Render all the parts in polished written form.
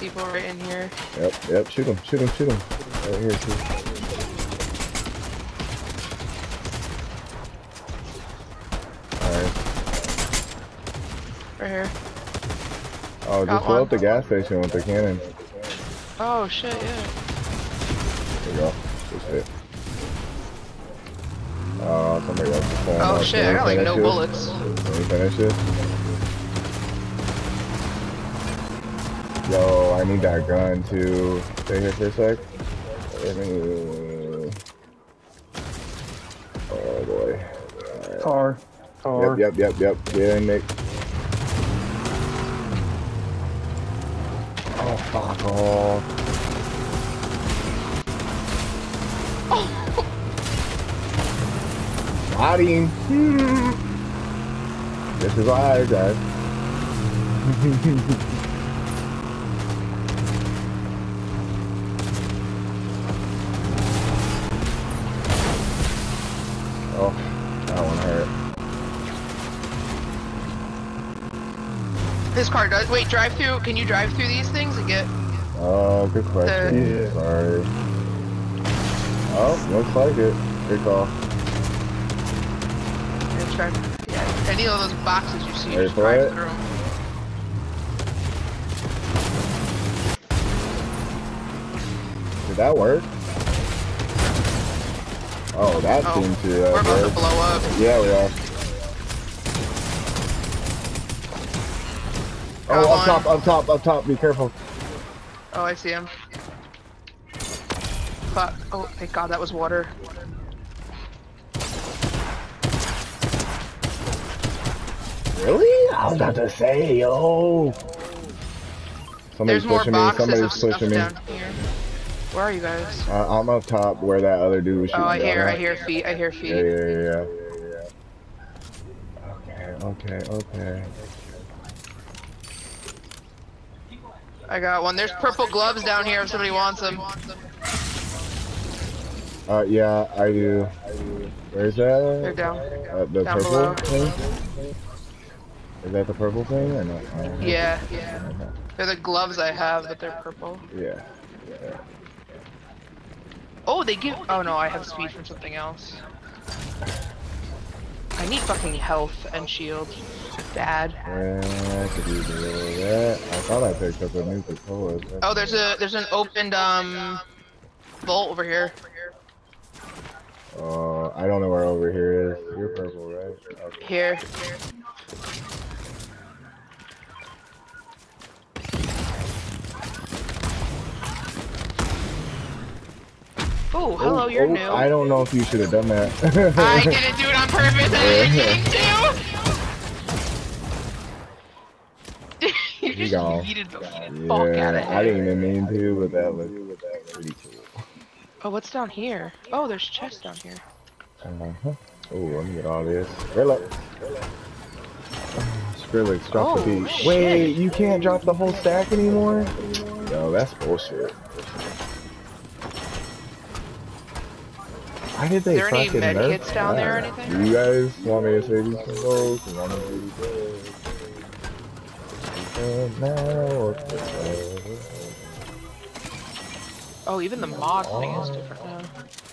people right in here. Yep, shoot him. Right here, too. Alright. Right here. Oh, just blow up the gas station with the cannon. Oh shit, yeah. There you go. Just hit. Somebody else is falling Oh off. shit, I got like no bullets. Can you finish it? Yo, I need that gun too. Stay here for a sec. Oh boy. Right. Car. Yep. Get in, Nick. Oh, fuck off. Got him. This is why, guys. Oh, that one hurt. This car does. Wait, drive through. Can you drive through these things and get? Good question. Yeah. Sorry. Oh, looks like it. Good call. Yeah, any of those boxes you see, Ready just for drive it? through them. Did that work? Oh, that seemed to we're about work. to blow up. Yeah, we are. Got Oh, one. up top, be careful. Oh, I see him. Fuck. Oh, thank God that was water. Really? I was about to say, yo. Somebody's There's more pushing me, boxes somebody's of stuff pushing me. down here. Where are you guys? I'm up top where that other dude was shooting. Oh, I down at. hear feet. I hear feet. Yeah. Okay. I got one. There's purple gloves down here if somebody wants them. Yeah, I do. Where's that? They're down. The Down purple below. thing? Is that the purple thing or no? Yeah. They're the gloves I have, but they're purple. Yeah. Oh, they give. Oh no, I have speed from something else. I need fucking health and shield. Bad. Yeah, I could use a little of that. I thought I picked up a new Coca-Cola. Oh, there's an opened vault over here. I don't know where over here is. You're purple, right? Okay. Here. Oh, hello, you're new. I don't know if you should have done that. I didn't do it on purpose. I didn't mean to. You just yeeted the fuck out of here. I didn't even mean to, but that was pretty cool. Oh, what's down here? Oh, there's chests down here. Oh, let me get all this. Skrillex, drop the beat. Shit. Wait, you can't drop the whole stack anymore? Yo, that's bullshit. Why did they fucking nerf? Is there any med kits down there or anything? Do you guys want me to say these things? Oh, even the mod thing is different now.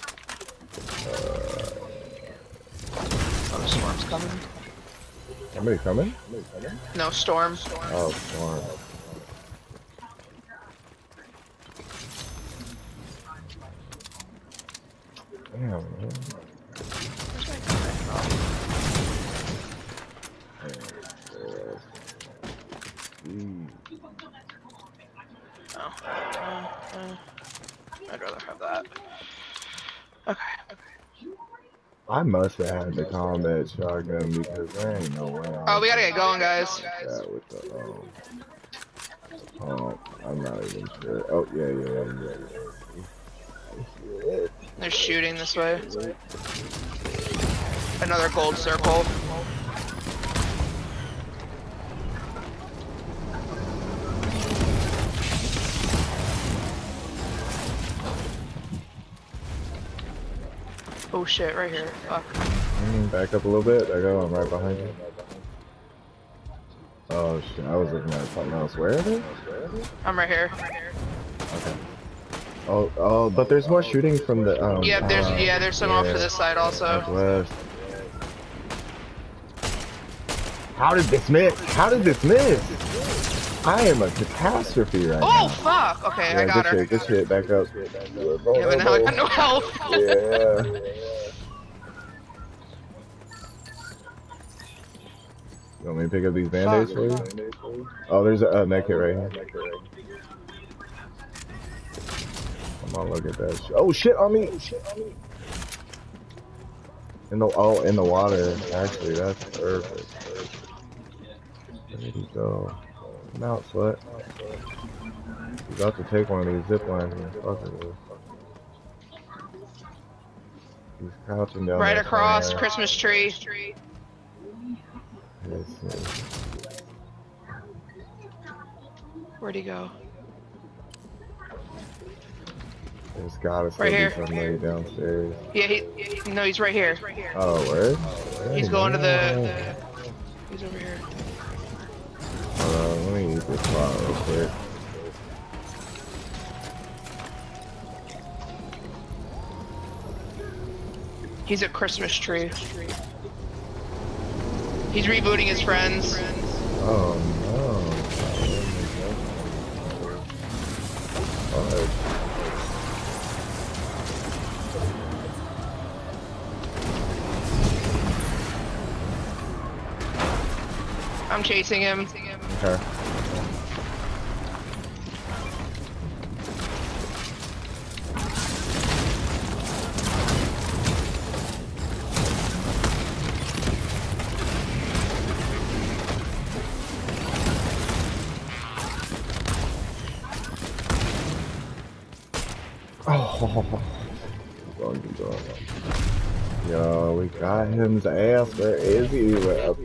Oh, the storm's coming. Somebody coming? No, storm. Oh, storm. Damn, man. I'd rather have that. Okay. I must have had the combat shotgun because there ain't no way. Oh, we gotta get going, guys. With the, I'm not even sure. Oh, yeah. They're shooting this way. Another gold circle. Oh shit, right here. Fuck. Back up a little bit. There go. I'm right behind you. Oh shit, I was looking at something else. Where are they? I'm right here. Okay. Oh, but there's more shooting from the Yeah, there's some off to this side also. Northwest. How did this miss? How did this miss? I am a catastrophe right now. Oh fuck! Okay, Yeah, I got her. Good shit, back up. Yeah, but now I got no health. Yeah. You want me to pick up these band-aids for you? Oh, there's a med kit right here. Come on, look at that shit. Oh shit on me! In the water. Actually, that's perfect. Where did he go? Come out, slut. He's about to take one of these zip lines and fuck it with. He's crouching down Right there across somewhere. Christmas tree. Yes. Where'd he go? There's gotta still Right be here. somebody downstairs. Yeah, no, he's right here. Oh, where? He's going to the. He's over here. Hold on, let me use this spot real quick. He's a Christmas tree. He's rebooting his friends. Oh no. Oh. I'm chasing him. Okay. Oh, yo, we got him's ass. Where is he? Up.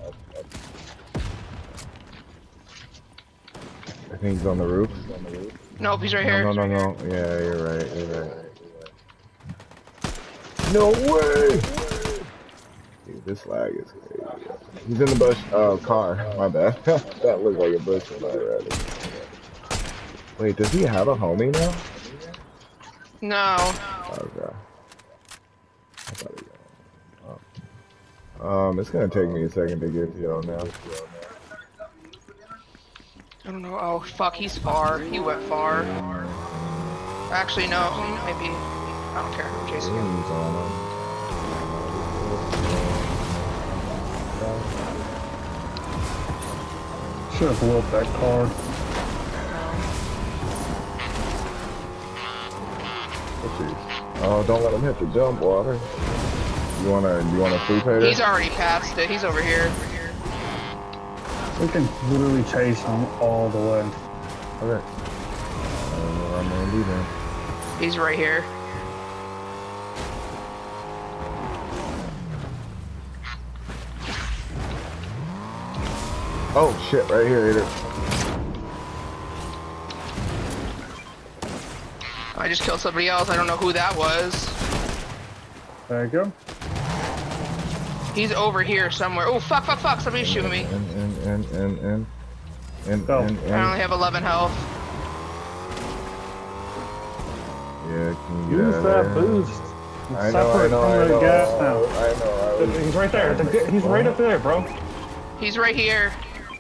I think he's on the roof. Nope, he's right here. No. Yeah, you're right. No way! Dude, this lag is crazy. He's in the bush. Car. My bad. That looked like a bush when I read it. Wait, does he have a homie now? No. Okay. I thought he it's gonna take me a second to get to y'all now. I don't know. Oh fuck, he's far. He went far. Actually, no. Maybe. I don't care. I'm chasing him. He's on him. Should have blew up that car. Oh, don't let him hit the jump water. You wanna sleep here? He's already past it. He's over here. We can literally chase him all the way. Okay. I don't know what I'm gonna do then. He's right here. Oh shit, right here, Ader. I just killed somebody else. I don't know who that was. There you go. He's over here somewhere. Oh fuck! Somebody's shooting me. Go. I only have 11 health. Yeah, can you get Use out of that there? boost. I know. Separate from the gas now. I know. He's right there. He's right up there, bro. He's right here.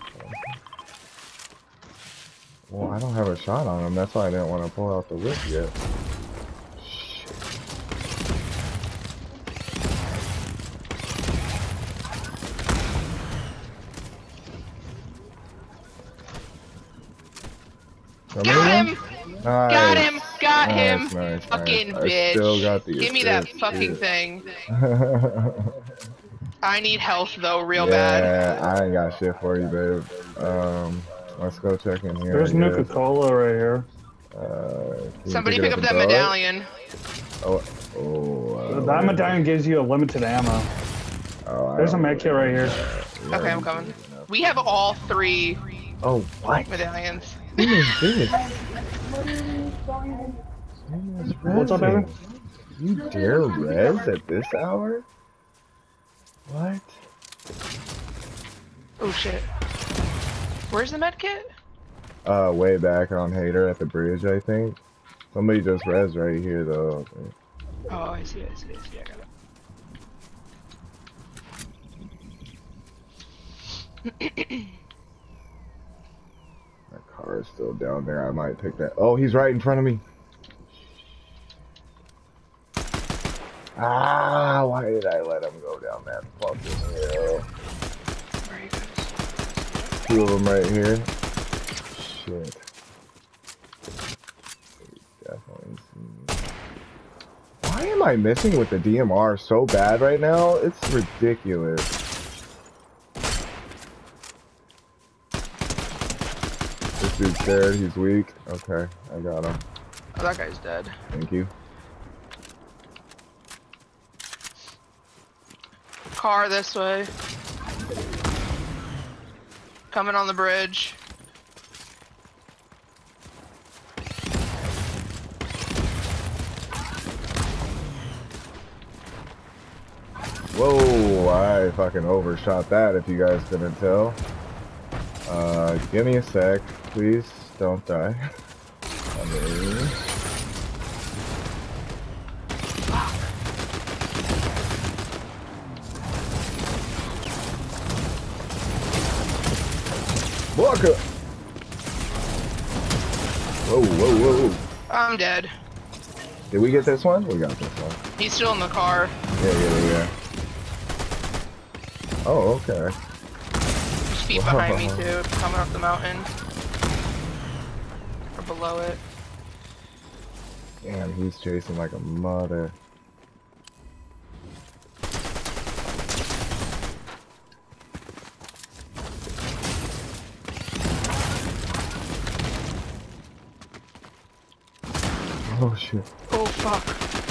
Well, I don't have a shot on him. That's why I didn't want to pull out the whip yet. Shit. Got him! Nice. Got him! Nice. Fucking I bitch. still got the Give me that assist, fucking dude. thing. I need health though, real Yeah, bad. I ain't got shit for you, babe. Let's go check in here. There's I guess. Nuka-Cola right here. Can you Somebody it pick up and that throw it? medallion. That medallion gives you a limited ammo. There's a med kit right here. Okay, I'm coming. We have all 3 Oh, what? medallions. Who is this? What's up, Evan? You dare res at this hour? What? Oh shit. Where's the med kit? Way back on Hater at the bridge, I think. Somebody just res right here, though. Oh, I see, I see, I see. I got it. My car is still down there. I might pick that. Oh, he's right in front of me. Ah, why did I let him go down that fucking hill? Where are you guys? Two of them right here. Shit. Definitely see me. Why am I missing with the DMR so bad right now? It's ridiculous. This dude's scared. He's weak. Okay, I got him. Oh, that guy's dead. Thank you. Car this way. Coming on the bridge. Whoa, I fucking overshot that if you guys couldn't tell. Give me a sec, please. Don't die. Walk up! Whoa, whoa, whoa. I'm dead. Did we get this one? We got this one. He's still in the car. Yeah. Oh, okay. There's feet behind me too, coming up the mountain. Or below it. Damn, he's chasing like a mother. Oh shit. Oh fuck.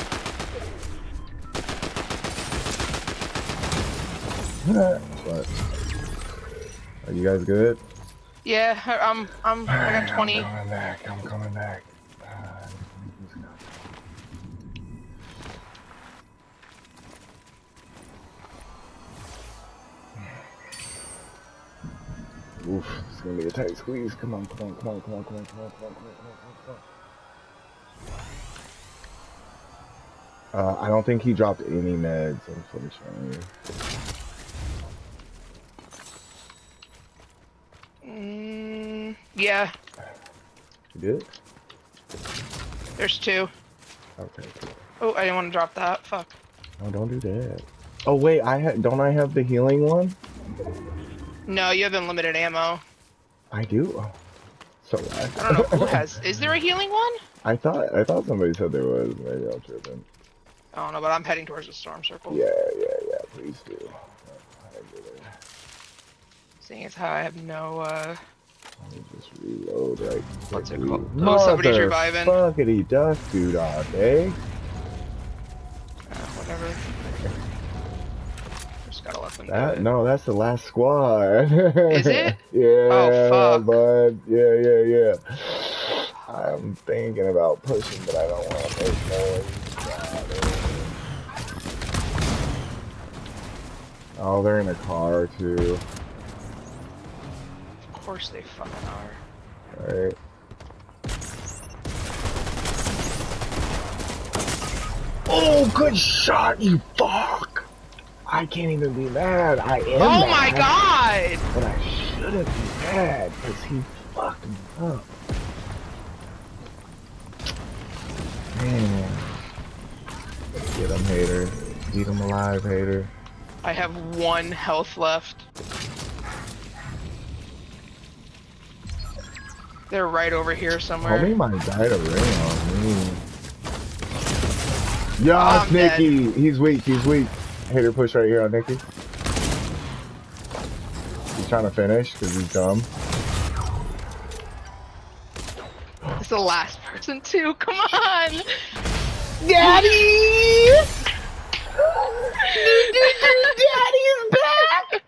What? Are you guys good? Yeah, I got 20. I'm coming back. Oof, it's gonna be a tight squeeze. Come on. I don't think he dropped any meds, unfortunately. Yeah. You did? There's two. Okay, cool. Oh, I didn't want to drop that. Fuck. No, don't do that. Oh wait, don't I have the healing one? No, you have unlimited ammo. I do. Oh, so I don't know who has. Is there a healing one? I thought somebody said there was. Maybe I'm tripping. I don't know, but I'm heading towards the storm circle. Yeah. Please do. Seeing as how I have no. Let me just reload right. What's it called? Oh, somebody's reviving. Fuckity duck, dude, all day. Whatever. Just gotta let them do That it. no, that's the last squad. Is it? Yeah. Oh fuck. Bud. Yeah. I'm thinking about pushing, but I don't want to make noise. Oh, they're in a car too. Of course they fucking are. Alright. Oh, good shot, you fuck! I can't even be mad. I am Oh mad, my god! but I shouldn't be mad because he fucked me up. Man. Get him, hater. Eat him alive, hater. I have 1 health left. They're right over here somewhere. Homie might die to ring on me. Yes, I'm Nikki! dead. He's weak. Hater push right here on Nikki. He's trying to finish because he's dumb. It's the last person too. Come on! Daddy! Daddy's back!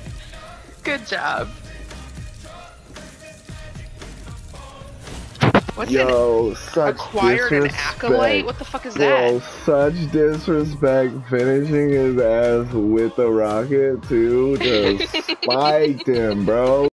Good job. What's Yo, such acquired an disrespect. acolyte? What the fuck is Bro, that? such disrespect finishing his ass with a rocket too. Just spiked him, bro.